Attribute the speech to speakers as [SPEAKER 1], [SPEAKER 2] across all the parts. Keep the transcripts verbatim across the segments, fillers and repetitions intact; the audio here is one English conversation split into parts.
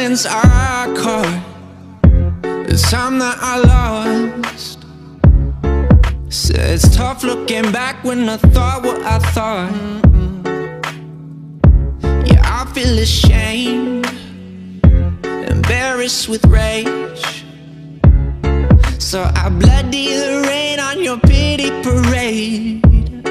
[SPEAKER 1] hands are caught. The time that I lost. Said it's tough looking back when I thought what I thought. Yeah, I feel ashamed, embarrassed with rage. So I bloody the rain on your pity parade.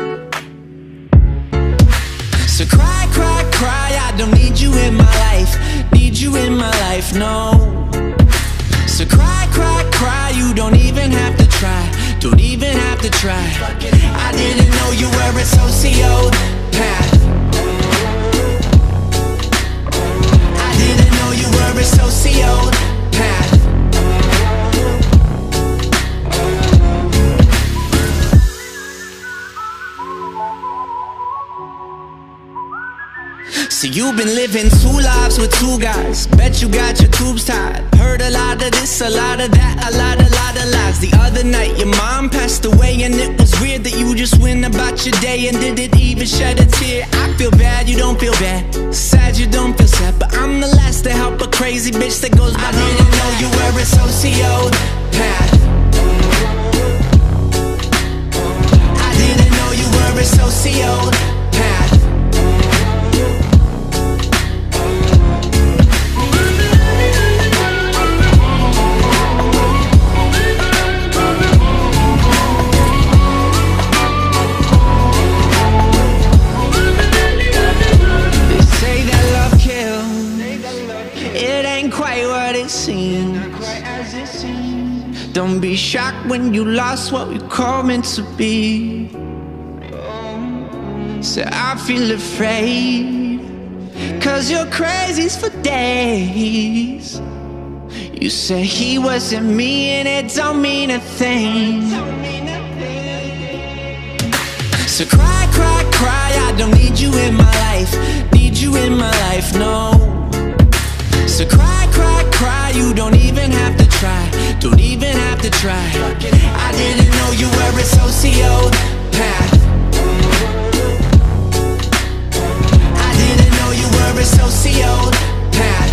[SPEAKER 1] So cry, cry, cry, I don't need you in my life. Need you in my life, no. So cry, cry, cry, you don't even have to try. Don't even have to try. I didn't know you were a sociopath. I didn't know you were a sociopath. So you've been living two lives with two guys. Bet you got your tubes tied. Heard a lot of this, a lot of that, a lot, a lot of lies. The other night your mom passed away, and it was weird that you just went about your day and didn't even shed a tear. I feel bad, you don't feel bad. Sad, you don't feel sad. But I'm the last to help a crazy bitch that goes by. I didn't know you were a sociopath. I didn't know you were a sociopath. Don't be shocked when you lost what we call meant to be. So I feel afraid, cause you're crazy for days. You say he wasn't me and it don't mean a thing. So cry, cry, cry, I don't need you in my life. Need you in my life, no. So cry, cry, cry, you don't even have to try. Don't even have to try. I didn't know you were a sociopath. I didn't know you were a sociopath.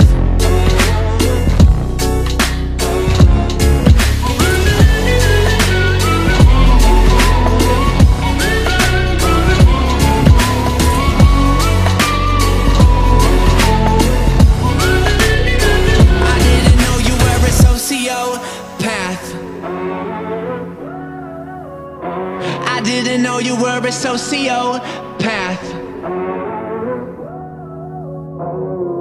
[SPEAKER 1] I didn't know you were a sociopath.